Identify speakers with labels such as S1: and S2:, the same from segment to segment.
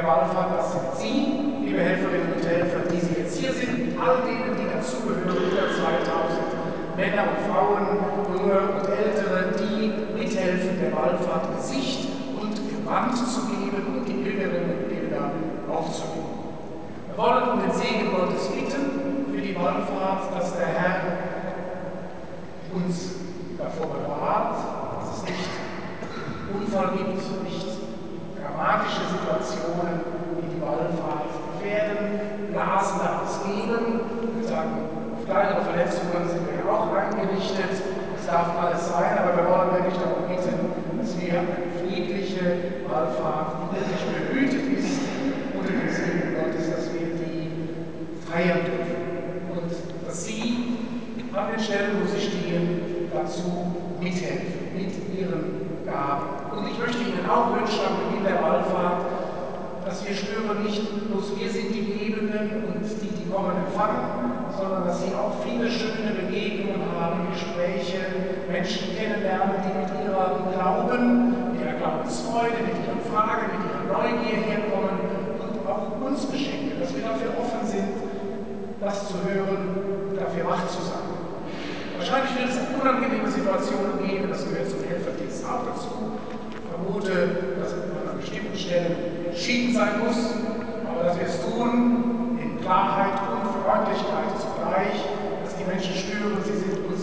S1: Wallfahrt, das sind Sie, liebe Helferinnen und Helfer, die Sie jetzt hier sind, mit all denen, die dazugehören, über 2000 Männer und Frauen, Junge und Ältere, die mithelfen, der Wallfahrt Gesicht und Gewand zu geben und die Pilgerinnen und Pilger aufzunehmen. Wir wollen um den Segen Gottes bitten für die Wallfahrt, dass der Herr uns davor bewahrt, dass es nicht Unfall gibt, nicht dramatische Situationen, die die Wallfahrt gefährden. Blasen darf es geben. Wir sagen, auf kleinere Verletzungen sind wir auch eingerichtet. Es darf alles sein, aber wir wollen wirklich darum bitten, dass wir eine friedliche Wallfahrt, die wirklich behütet ist, unter dem Segen Gottes, dass wir die feiern dürfen. Und dass Sie an den Stellen, wo Sie stehen, dazu mithelfen, mit Ihren Gaben. Und ich möchte Ihnen auch wünschen am Beginn der Wallfahrt, dass wir spüren, nicht bloß wir sind die Gebenden und die kommen empfangen, sondern dass Sie auch viele schöne Begegnungen haben, Gespräche, Menschen kennenlernen, die mit ihrem Glauben, mit ihrer Glaubensfreude, mit ihren Fragen, mit ihrer Neugier herkommen und auch uns beschenken, dass wir dafür offen sind, das zu hören, dafür wach zu sein. Wahrscheinlich wird es unangenehme Situationen geben, das gehört zum Helferdienst auch dazu. Ich vermute, dass man an bestimmten Stellen entschieden sein muss, aber dass wir es tun in Klarheit und Freundlichkeit zugleich, dass die Menschen spüren, sie sind uns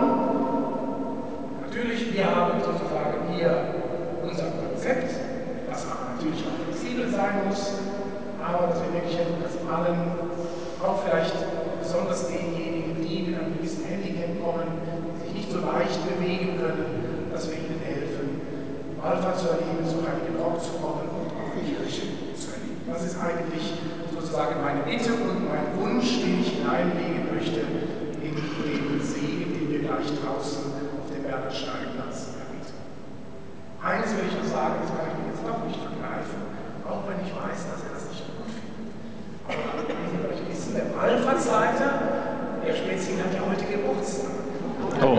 S1: willkommen. Natürlich, wir haben sozusagen hier unser Konzept, das aber natürlich auch flexibel sein muss, aber dass wir wirklich helfen, dass allen, auch vielleicht besonders denjenigen, die mit einem gewissen Handicap kommen, die sich nicht so leicht bewegen können, dass wir ihnen helfen, Wallfahrt zu erleben, zu Heiligen Rock zu kommen und auch die Kirche zu erleben. Das ist eigentlich sozusagen meine Bitte und mein Wunsch, den ich hineinlegen möchte in den Segen, den wir gleich draußen auf dem Bernhardsteinplatz erbieten. Eines will ich noch sagen, das kann ich mir jetzt doch nicht vergreifen, auch wenn ich weiß, dass er das nicht gut findet. Aber wie Sie vielleicht wissen, der Wallfahrtsleiter, der Spätzing hat ja heute Geburtstag. Oh.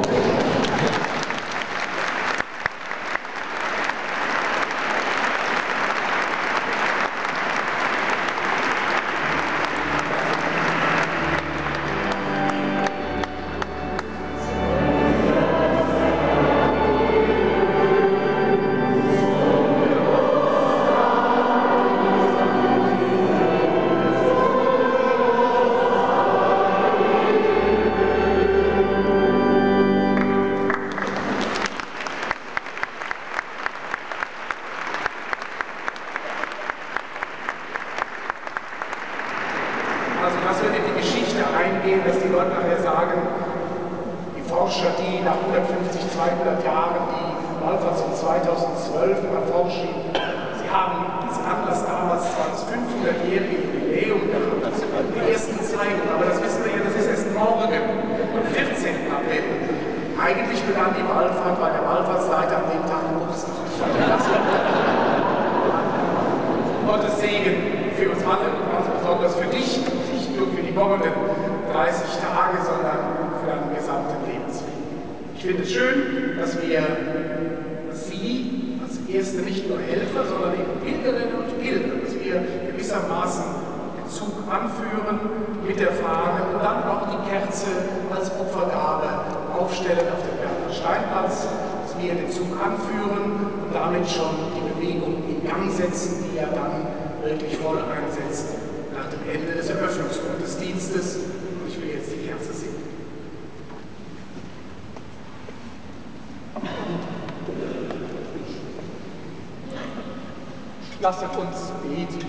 S2: Lasset uns beten.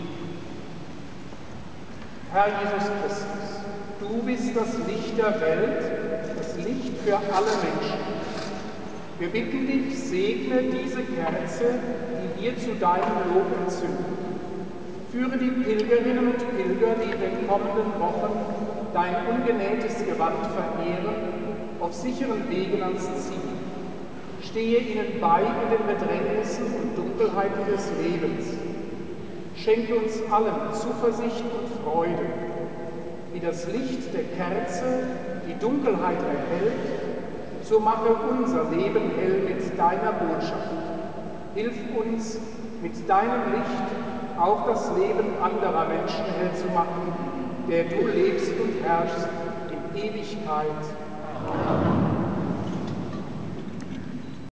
S2: Herr Jesus Christus, du bist das Licht der Welt, das Licht für alle Menschen. Wir bitten dich, segne diese Kerze, die wir zu deinem Lob entzünden. Führe die Pilgerinnen und Pilger, die in den kommenden Wochen dein ungenähtes Gewand verehren, auf sicheren Wegen ans Ziel. Stehe ihnen bei in den Bedrängnissen und Dunkelheiten des Lebens. Schenke uns allen Zuversicht und Freude. Wie das Licht der Kerze die Dunkelheit erhellt, so mache unser Leben hell mit deiner Botschaft. Hilf uns, mit deinem Licht auch das Leben anderer Menschen hell zu machen, der du lebst und herrschst in Ewigkeit. Amen.